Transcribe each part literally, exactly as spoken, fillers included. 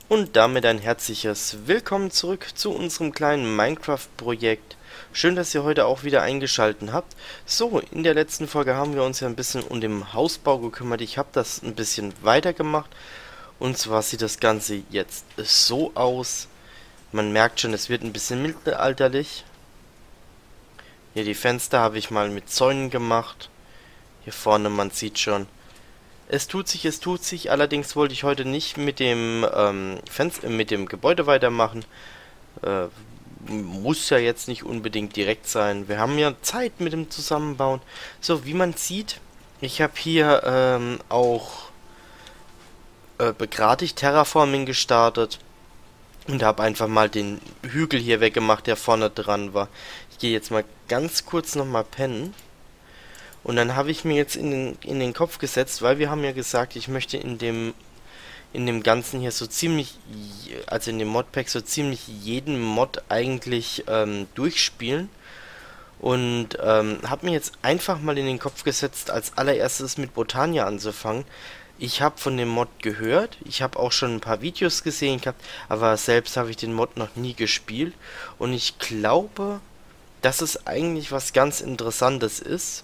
Und damit ein herzliches Willkommen zurück zu unserem kleinen Minecraft-Projekt. Schön, dass ihr heute auch wieder eingeschaltet habt. So, in der letzten Folge haben wir uns ja ein bisschen um den Hausbau gekümmert. Ich habe das ein bisschen weitergemacht. Und zwar sieht das Ganze jetzt so aus. Man merkt schon, es wird ein bisschen mittelalterlich. Hier die Fenster habe ich mal mit Zäunen gemacht. Hier vorne, man sieht schon. Es tut sich, es tut sich. Allerdings wollte ich heute nicht mit dem ähm, Fenster, mit dem Gebäude weitermachen. Äh, muss ja jetzt nicht unbedingt direkt sein. Wir haben ja Zeit mit dem Zusammenbauen. So, wie man sieht, ich habe hier ähm, auch äh, begradigt Terraforming gestartet und habe einfach mal den Hügel hier weggemacht, der vorne dran war. Ich gehe jetzt mal ganz kurz nochmal pennen. Und dann habe ich mir jetzt in den, in den Kopf gesetzt, weil wir haben ja gesagt, ich möchte in dem in dem Ganzen hier so ziemlich, also in dem Modpack so ziemlich jeden Mod eigentlich ähm, durchspielen. Und ähm, habe mir jetzt einfach mal in den Kopf gesetzt, als allererstes mit Botania anzufangen. Ich habe von dem Mod gehört, ich habe auch schon ein paar Videos gesehen gehabt, aber selbst habe ich den Mod noch nie gespielt. Und ich glaube, dass es eigentlich was ganz Interessantes ist.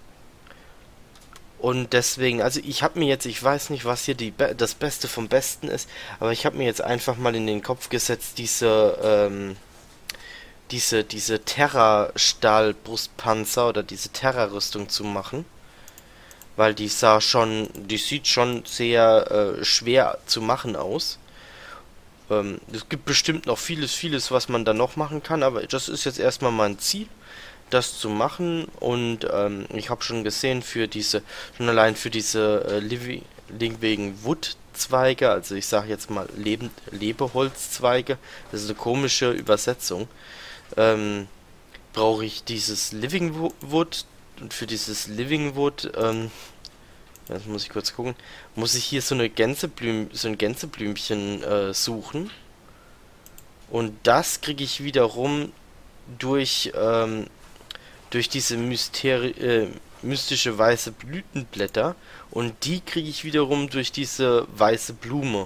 Und deswegen, also ich habe mir jetzt, ich weiß nicht, was hier die Be das Beste vom Besten ist, aber ich habe mir jetzt einfach mal in den Kopf gesetzt, diese, ähm, diese, diese Terra-Stahl-Brustpanzer oder diese Terra-Rüstung zu machen. Weil die sah schon, die sieht schon sehr äh, schwer zu machen aus. Ähm, es gibt bestimmt noch vieles, vieles, was man da noch machen kann, aber das ist jetzt erstmal mein Ziel, das zu machen. Und ähm, ich habe schon gesehen, für diese, schon allein für diese äh, Living wegen Wood-Zweige, also ich sage jetzt mal Leben, Lebeholzzweige, das ist eine komische Übersetzung, ähm, brauche ich dieses Living Wood. Und für dieses Living Wood, ähm, das muss ich kurz gucken, muss ich hier so eine Gänseblüm, so ein Gänseblümchen äh, suchen. Und das kriege ich wiederum durch ähm, durch diese Mysteri äh, mystische weiße Blütenblätter, und die kriege ich wiederum durch diese weiße Blume.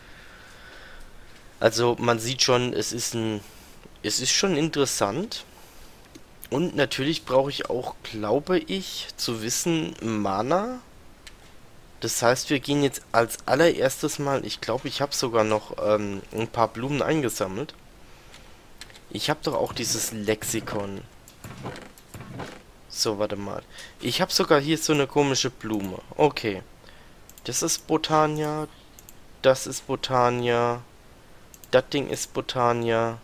Also man sieht schon, es ist ein, es ist schon interessant. Und natürlich brauche ich auch, glaube ich, zu wissen, Mana. Das heißt, wir gehen jetzt als allererstes mal, ich glaube, ich habe sogar noch ähm, ein paar Blumen eingesammelt. Ich habe doch auch dieses Lexikon. So, warte mal. Ich habe sogar hier so eine komische Blume. Okay. Das ist Botania. Das ist Botania. Das Ding ist Botania.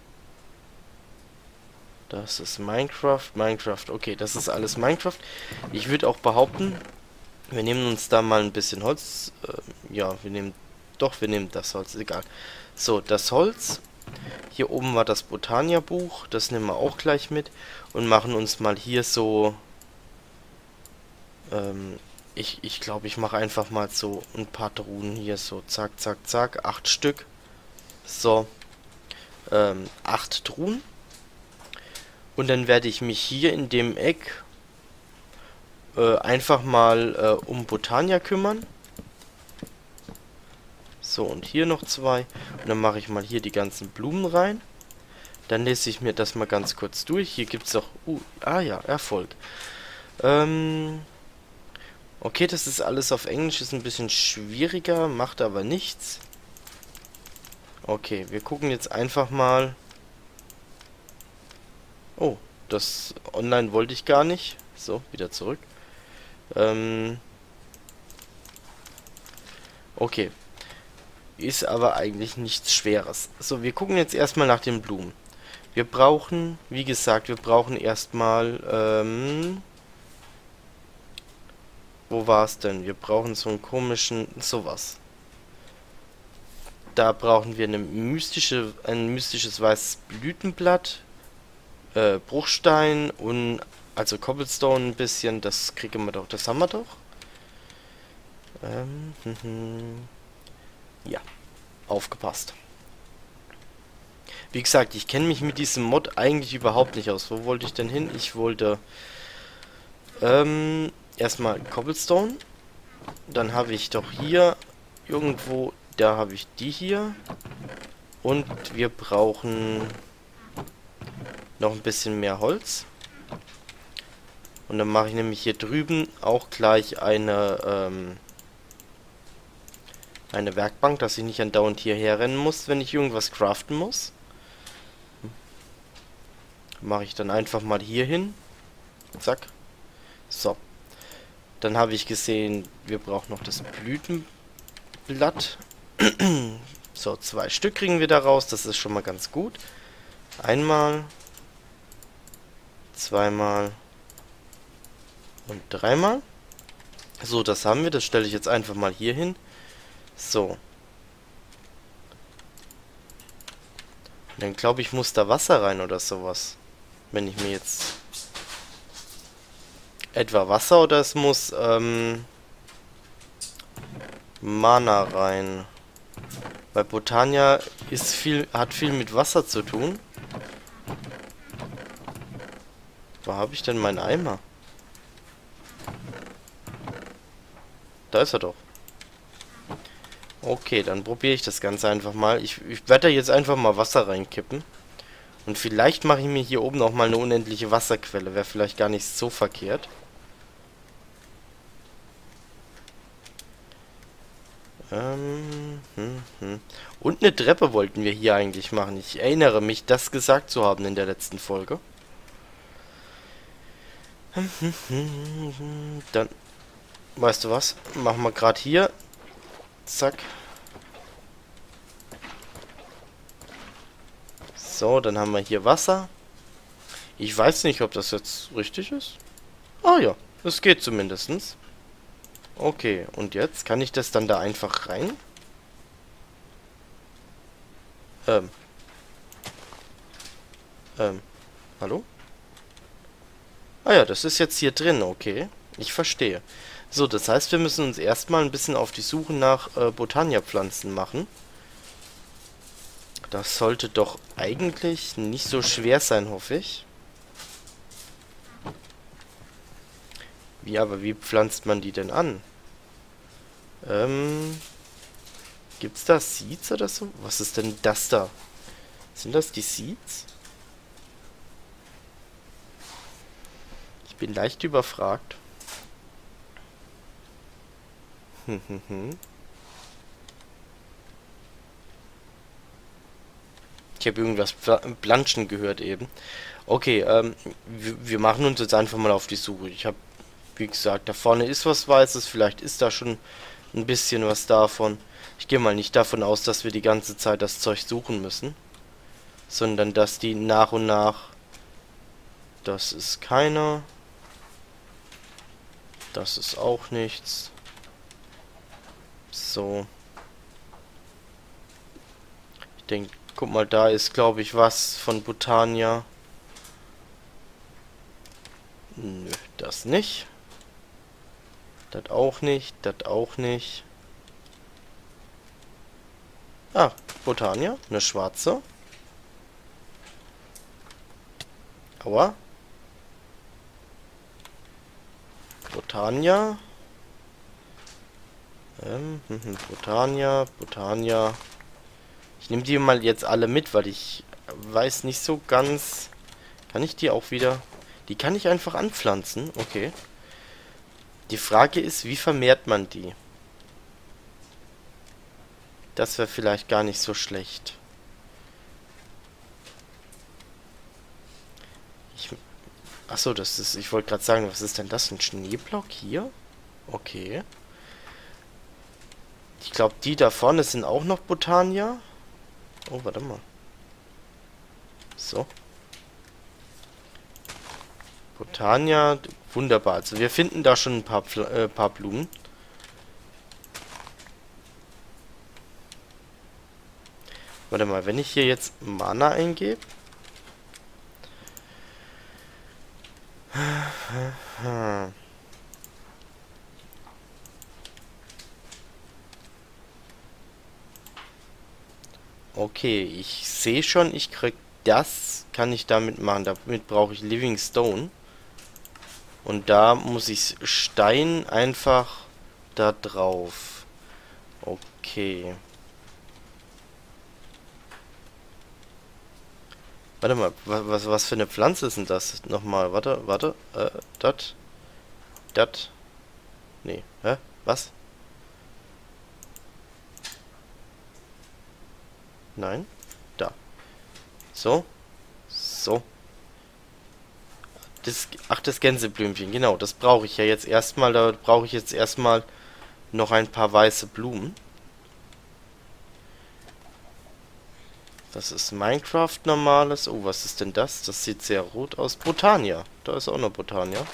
Das ist Minecraft. Minecraft. Okay, das ist alles Minecraft. Ich würde auch behaupten, wir nehmen uns da mal ein bisschen Holz. Äh, ja, wir nehmen... Doch, wir nehmen das Holz. Egal. So, das Holz. Hier oben war das Botania-Buch. Das nehmen wir auch gleich mit. Und machen uns mal hier so... Ähm, ich ich glaube, ich mache einfach mal so ein paar Truhen hier so. Zack, zack, zack. Acht Stück. So. Ähm, acht Truhen. Und dann werde ich mich hier in dem Eck äh, einfach mal äh, um Botania kümmern. So, und hier noch zwei. Und dann mache ich mal hier die ganzen Blumen rein. Dann lese ich mir das mal ganz kurz durch. Hier gibt es auch... Uh, ah ja, Erfolg. Ähm... Okay, das ist alles auf Englisch. Ist ein bisschen schwieriger, macht aber nichts. Okay, wir gucken jetzt einfach mal... Oh, das online wollte ich gar nicht. So, wieder zurück. Ähm... Okay. Ist aber eigentlich nichts Schweres. So, wir gucken jetzt erstmal nach den Blumen. Wir brauchen, wie gesagt, wir brauchen erstmal, ähm... Wo war es denn? Wir brauchen so einen komischen, sowas. Da brauchen wir eine mystische, ein mystisches weißes Blütenblatt, äh, Bruchstein und, also Cobblestone ein bisschen, das kriegen wir doch, das haben wir doch. Ähm, hm, hm. Ja, aufgepasst. Wie gesagt, ich kenne mich mit diesem Mod eigentlich überhaupt nicht aus. Wo wollte ich denn hin? Ich wollte ähm, erstmal Cobblestone. Dann habe ich doch hier irgendwo Da habe ich die hier. Und wir brauchen noch ein bisschen mehr Holz. Und dann mache ich nämlich hier drüben auch gleich eine, ähm, eine Werkbank, dass ich nicht andauernd hierher rennen muss, wenn ich irgendwas craften muss. Mache ich dann einfach mal hier hin. Zack. So. Dann habe ich gesehen, wir brauchen noch das Blütenblatt. So, zwei Stück kriegen wir da raus. Das ist schon mal ganz gut. Einmal. Zweimal. Und dreimal. So, das haben wir. Das stelle ich jetzt einfach mal hier hin. So. Und dann glaube ich, muss da Wasser rein oder sowas. Wenn ich mir jetzt... Etwa Wasser oder es muss, ähm... Mana rein. Weil Botania ist viel, hat viel mit Wasser zu tun. Wo habe ich denn meinen Eimer? Da ist er doch. Okay, dann probiere ich das Ganze einfach mal. Ich, ich werde da jetzt einfach mal Wasser reinkippen. Und vielleicht mache ich mir hier oben auch mal eine unendliche Wasserquelle. Wäre vielleicht gar nicht so verkehrt. Ähm, hm, hm. Und eine Treppe wollten wir hier eigentlich machen. Ich erinnere mich, das gesagt zu haben in der letzten Folge. Dann, weißt du was? Machen wir gerade hier. Zack. So, dann haben wir hier Wasser. Ich weiß nicht, ob das jetzt richtig ist. Ah ja, es geht zumindestens. Okay, und jetzt kann ich das dann da einfach rein? Ähm. Ähm. Hallo? Ah ja, das ist jetzt hier drin, okay. Ich verstehe. So, das heißt, wir müssen uns erstmal ein bisschen auf die Suche nach äh, Botania-Pflanzen machen. Das sollte doch eigentlich nicht so schwer sein, hoffe ich. Wie, aber wie pflanzt man die denn an? Ähm... Gibt's da Seeds oder so? Was ist denn das da? Sind das die Seeds? Ich bin leicht überfragt. Hm, hm, hm. Ich habe irgendwas Planschen gehört eben. Okay, ähm, wir, wir machen uns jetzt einfach mal auf die Suche. Ich habe, wie gesagt, da vorne ist was Weißes. Vielleicht ist da schon ein bisschen was davon. Ich gehe mal nicht davon aus, dass wir die ganze Zeit das Zeug suchen müssen. Sondern, dass die nach und nach... Das ist keiner. Das ist auch nichts. So. Ich denke... Guck mal, da ist, glaube ich, was von Botania. Nö, das nicht. Das auch nicht, das auch nicht. Ah, Botania, eine schwarze. Aua. Botania. Ähm, hm, hm, Botania, Botania. Ich nehme die mal jetzt alle mit, weil ich weiß nicht so ganz... Kann ich die auch wieder... Die kann ich einfach anpflanzen, okay. Die Frage ist, wie vermehrt man die? Das wäre vielleicht gar nicht so schlecht. Ich... Achso, das ist... Ich wollte gerade sagen, was ist denn das? Ein Schneeblock hier? Okay. Ich glaube, die da vorne sind auch noch Botania. Oh, warte mal. So. Botania, wunderbar. Also wir finden da schon ein paar, Pfl äh, paar Blumen. Warte mal, wenn ich hier jetzt Mana eingebe. Okay, ich sehe schon, ich krieg das, kann ich damit machen. Damit brauche ich Living Stone. Und da muss ich Stein einfach da drauf. Okay. Warte mal, wa- was, was für eine Pflanze ist denn das? Nochmal, warte, warte. Äh, dat, dat. Nee, hä? Was? Nein? Da. So. So. Das, ach, das Gänseblümchen, genau. Das brauche ich ja jetzt erstmal. Da brauche ich jetzt erstmal noch ein paar weiße Blumen. Das ist Minecraft normales. Oh, was ist denn das? Das sieht sehr rot aus. Botania. Da ist auch noch Botania.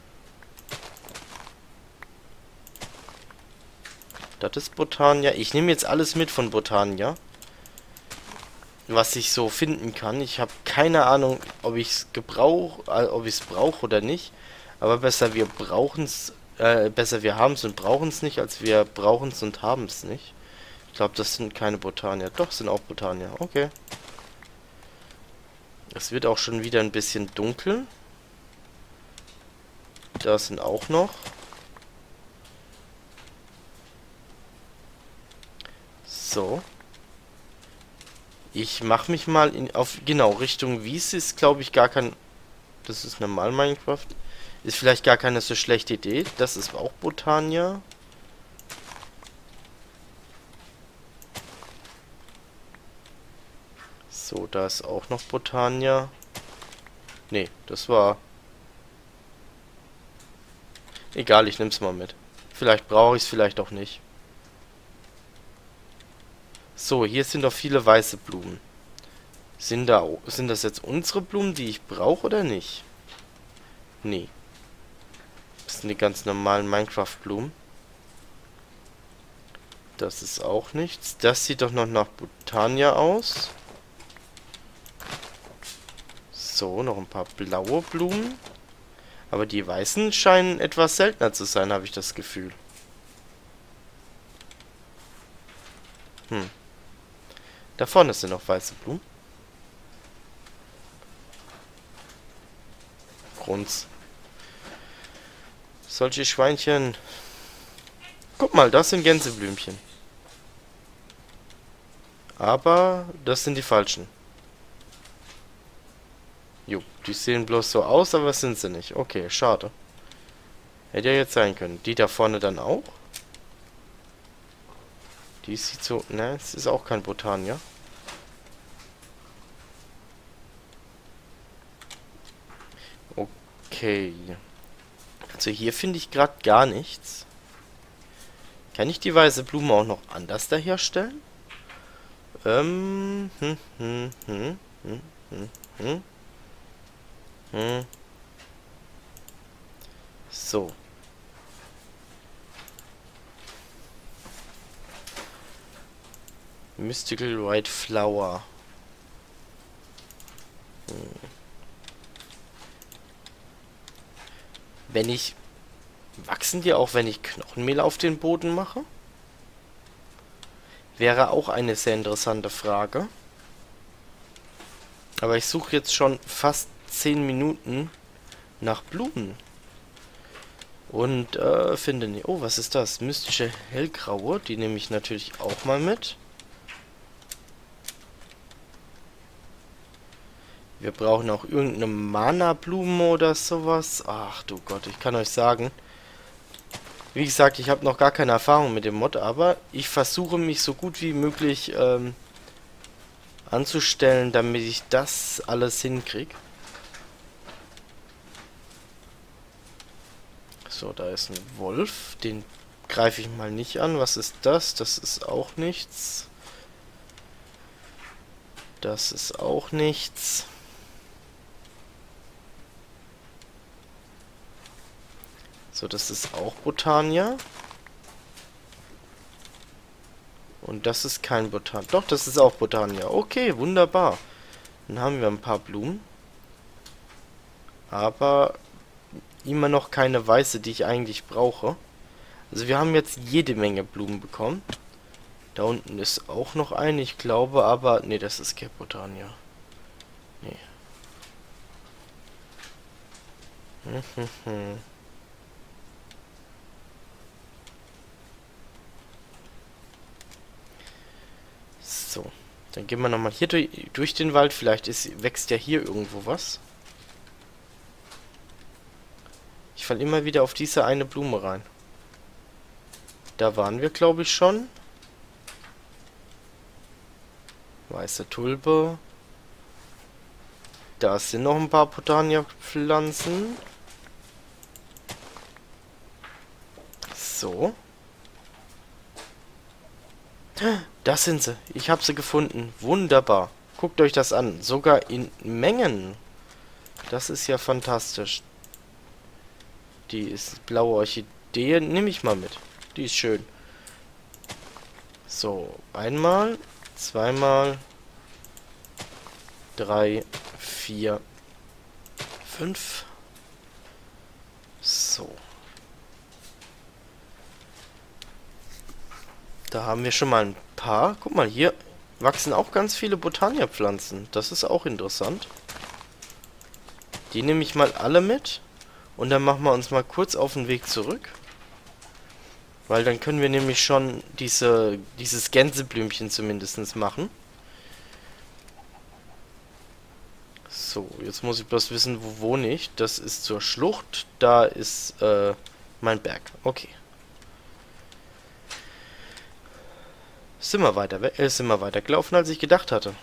Das ist Botania. Ich nehme jetzt alles mit von Botania, was ich so finden kann. Ich habe keine Ahnung, ob ich es gebrauch, äh, ob ich es brauche oder nicht. Aber besser wir brauchen es, äh, besser wir haben es und brauchen es nicht, als wir brauchen es und haben es nicht. Ich glaube, das sind keine Botania. Doch, sind auch Botania. Okay. Es wird auch schon wieder ein bisschen dunkel. Da sind auch noch. So. Ich mache mich mal in, auf, genau, Richtung Wiese ist, glaube ich, gar kein... Das ist normal Minecraft. Ist vielleicht gar keine so schlechte Idee. Das ist auch Botania. So, da ist auch noch Botania. Nee, das war... Egal, ich nehm's mal mit. Vielleicht brauche ich es, vielleicht auch nicht. So, hier sind doch viele weiße Blumen. Sind da, sind das jetzt unsere Blumen, die ich brauche oder nicht? Nee. Das sind die ganz normalen Minecraft-Blumen. Das ist auch nichts. Das sieht doch noch nach Botania aus. So, noch ein paar blaue Blumen. Aber die weißen scheinen etwas seltener zu sein, habe ich das Gefühl. Hm. Da vorne sind noch weiße Blumen. Grunz. Solche Schweinchen. Guck mal, das sind Gänseblümchen. Aber das sind die falschen. Jo, die sehen bloß so aus, aber sind sie nicht. Okay, schade. Hätte ja jetzt sein können. Die da vorne dann auch? Die sieht so... Ne, es ist auch kein Botania. Okay. Also hier finde ich gerade gar nichts. Kann ich die weiße Blume auch noch anders da herstellen? Ähm... Hm, hm, hm, hm, hm, hm. Hm. So. Mystical White Flower. Hm. Wenn ich... Wachsen die auch, wenn ich Knochenmehl auf den Boden mache? Wäre auch eine sehr interessante Frage. Aber ich suche jetzt schon fast zehn Minuten nach Blumen. Und äh, finde nicht. Oh, was ist das? Mystische Hellgraue. Die nehme ich natürlich auch mal mit. Wir brauchen auch irgendeine Mana-Blume oder sowas. Ach du Gott, ich kann euch sagen. Wie gesagt, ich habe noch gar keine Erfahrung mit dem Mod, aber ich versuche mich so gut wie möglich ähm, anzustellen, damit ich das alles hinkriege. So, da ist ein Wolf. Den greife ich mal nicht an. Was ist das? Das ist auch nichts. Das ist auch nichts. So, das ist auch Botania. Und das ist kein Botania. Doch, das ist auch Botania. Okay, wunderbar. Dann haben wir ein paar Blumen. Aber immer noch keine weiße, die ich eigentlich brauche. Also wir haben jetzt jede Menge Blumen bekommen. Da unten ist auch noch eine, ich glaube, aber... Ne, das ist kein Botania. Nee. Hm, hm, hm. So. Dann gehen wir nochmal hier durch, durch den Wald. Vielleicht ist, wächst ja hier irgendwo was. Ich falle immer wieder auf diese eine Blume rein. Da waren wir, glaube ich, schon. Weiße Tulpe. Da sind noch ein paar Botania-Pflanzen. So. Da sind sie. Ich habe sie gefunden. Wunderbar. Guckt euch das an. Sogar in Mengen. Das ist ja fantastisch. Die ist blaue Orchidee. Nehme ich mal mit. Die ist schön. So. Einmal. Zweimal. Drei. Vier. Fünf. So. Da haben wir schon mal ein paar. Guck mal, hier wachsen auch ganz viele Botania-Pflanzen. Das ist auch interessant. Die nehme ich mal alle mit. Und dann machen wir uns mal kurz auf den Weg zurück. Weil dann können wir nämlich schon diese, dieses Gänseblümchen zumindest machen. So, jetzt muss ich bloß wissen, wo wohne ich. Das ist zur Schlucht. Da ist äh, mein Berg. Okay. Sind wir weiter, äh, sind wir weiter gelaufen, als ich gedacht hatte.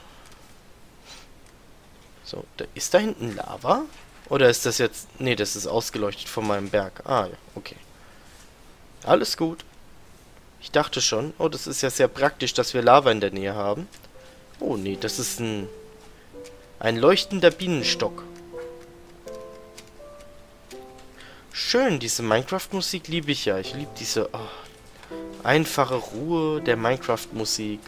So, da, ist da hinten Lava? Oder ist das jetzt... Nee, das ist ausgeleuchtet von meinem Berg. Ah, ja, okay. Alles gut. Ich dachte schon. Oh, das ist ja sehr praktisch, dass wir Lava in der Nähe haben. Oh, nee, das ist ein... Ein leuchtender Bienenstock. Schön, diese Minecraft-Musik liebe ich ja. Ich liebe diese... Oh, einfache Ruhe der Minecraft-Musik.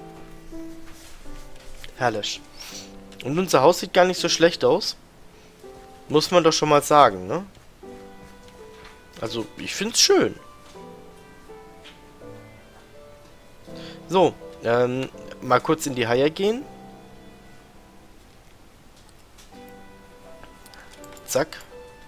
Herrlich. Und unser Haus sieht gar nicht so schlecht aus. Muss man doch schon mal sagen, ne? Also, ich find's schön. So, ähm, mal kurz in die Haie gehen. Zack.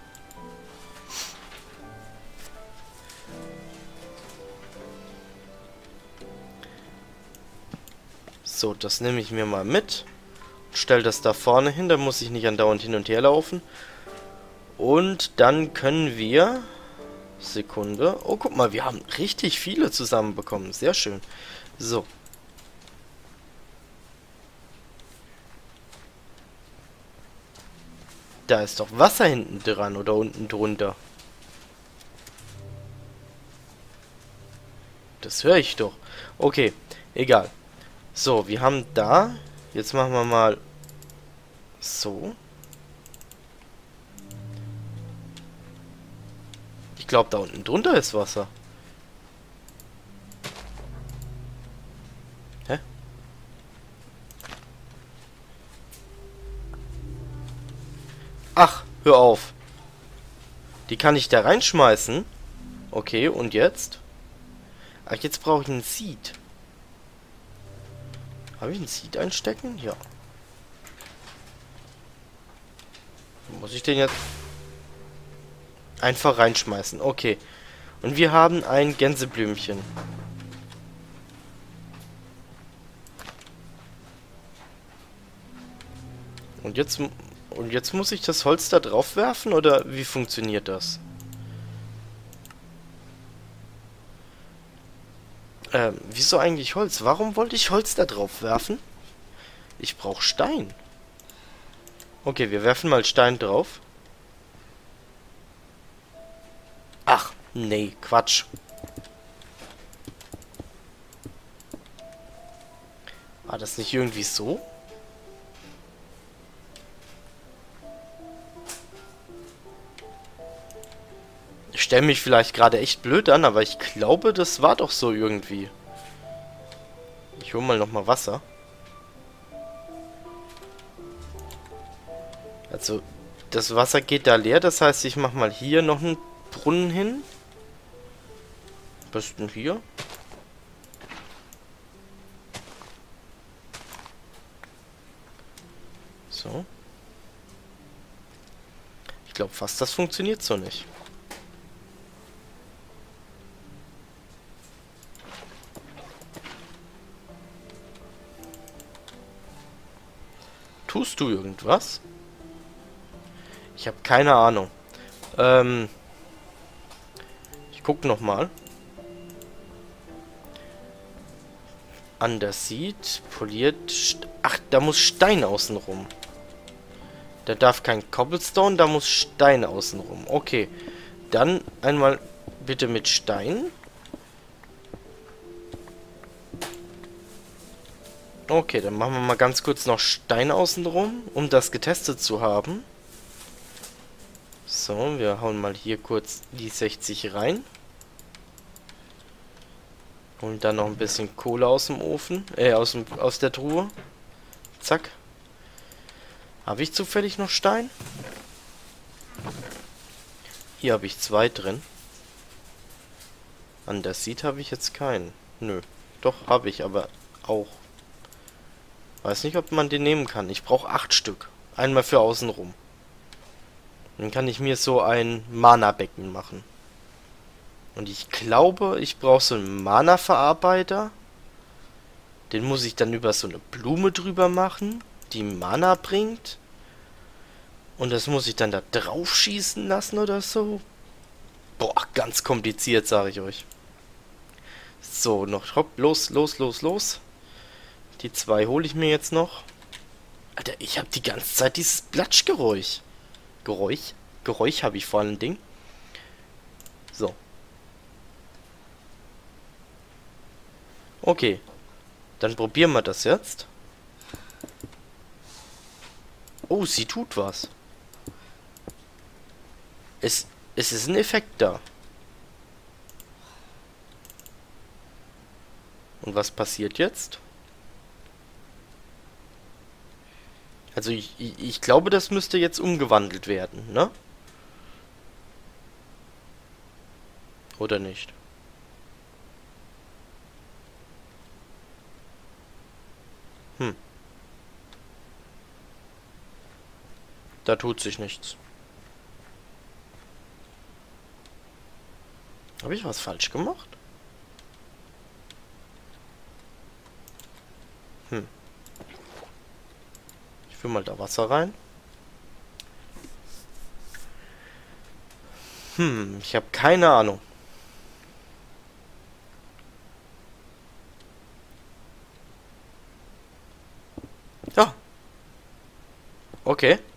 So, das nehme ich mir mal mit. Stell das da vorne hin, da muss ich nicht andauernd hin und her laufen. Und dann können wir... Sekunde. Oh, guck mal, wir haben richtig viele zusammenbekommen. Sehr schön. So. Da ist doch Wasser hinten dran oder unten drunter. Das höre ich doch. Okay, egal. So, wir haben da... Jetzt machen wir mal... So. Ich glaube, da unten drunter ist Wasser. Hä? Ach, hör auf. Die kann ich da reinschmeißen. Okay, und jetzt? Ach, jetzt brauche ich einen Seed. Habe ich einen Seed einstecken? Ja. Muss ich den jetzt einfach reinschmeißen? Okay. Und wir haben ein Gänseblümchen. Und jetzt, und jetzt muss ich das Holz da drauf werfen? Oder wie funktioniert das? Ähm, wieso eigentlich Holz? Warum wollte ich Holz da drauf werfen? Ich brauche Stein. Okay, wir werfen mal Stein drauf. Ach, nee, Quatsch. War das nicht irgendwie so? Ich stelle mich vielleicht gerade echt blöd an, aber ich glaube, das war doch so irgendwie. Ich hole mal nochmal Wasser. Also, das Wasser geht da leer, das heißt, ich mache mal hier noch einen Brunnen hin. Am besten hier. So. Ich glaube fast, das funktioniert so nicht. Tust du irgendwas? Ich habe keine Ahnung. Ähm... Ich guck nochmal. Underseed, poliert... St Ach, da muss Stein außenrum. Da darf kein Cobblestone, da muss Stein außenrum. Okay. Dann einmal bitte mit Stein. Okay, dann machen wir mal ganz kurz noch Stein außenrum, um das getestet zu haben. So, wir hauen mal hier kurz die sechzig rein. Und dann noch ein bisschen Kohle aus dem Ofen, äh, aus, dem, aus der Truhe. Zack. Habe ich zufällig noch Stein? Hier habe ich zwei drin. An das sieht habe ich jetzt keinen. Nö. Doch, habe ich, aber auch. Weiß nicht, ob man den nehmen kann. Ich brauche acht Stück. Einmal für außenrum. Dann kann ich mir so ein Mana-Becken machen. Und ich glaube, ich brauche so einen Mana-Verarbeiter. Den muss ich dann über so eine Blume drüber machen, die Mana bringt. Und das muss ich dann da drauf schießen lassen oder so. Boah, ganz kompliziert, sage ich euch. So, noch hopp, los, los, los, los. Die zwei hole ich mir jetzt noch. Alter, ich habe die ganze Zeit dieses Platschgeräusch. Geräusch? Geräusch habe ich vor allen Dingen. So. Okay. Dann probieren wir das jetzt. Oh, sie tut was. Es, es ist ein Effekt da. Und was passiert jetzt? Also ich, ich, ich glaube, das müsste jetzt umgewandelt werden, ne? Oder nicht? Hm. Da tut sich nichts. Habe ich was falsch gemacht? Hm. Ich fülle mal da Wasser rein. Hm, ich habe keine Ahnung. Ja. Okay.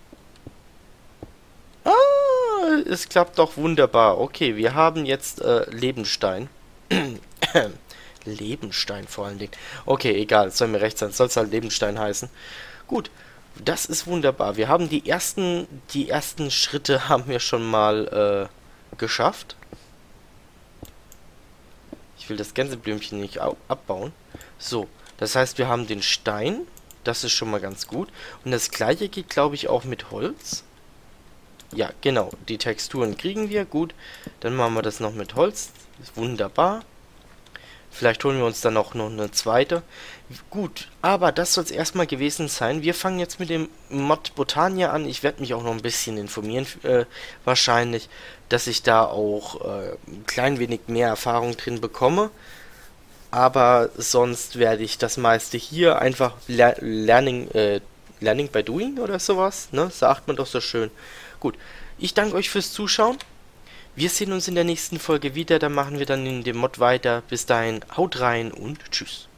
Ah, es klappt doch wunderbar. Okay, wir haben jetzt äh, Lebenstein. Lebenstein vor allen Dingen. Okay, egal, es soll mir recht sein. Soll es halt Lebenstein heißen. Gut, das ist wunderbar. Wir haben die ersten, die ersten Schritte haben wir schon mal äh, geschafft. Ich will das Gänseblümchen nicht abbauen. So, das heißt, wir haben den Stein. Das ist schon mal ganz gut. Und das gleiche geht, glaube ich, auch mit Holz. Ja, genau. Die Texturen kriegen wir. Gut. Dann machen wir das noch mit Holz. Ist wunderbar. Vielleicht holen wir uns dann auch noch eine zweite. Gut, aber das soll es erstmal gewesen sein. Wir fangen jetzt mit dem Mod Botania an. Ich werde mich auch noch ein bisschen informieren, äh, wahrscheinlich, dass ich da auch äh, ein klein wenig mehr Erfahrung drin bekomme. Aber sonst werde ich das meiste hier einfach ler learning, äh, learning by doing oder sowas, ne? Sagt man doch so schön. Gut, ich danke euch fürs Zuschauen. Wir sehen uns in der nächsten Folge wieder, da machen wir dann in dem Mod weiter. Bis dahin, haut rein und tschüss.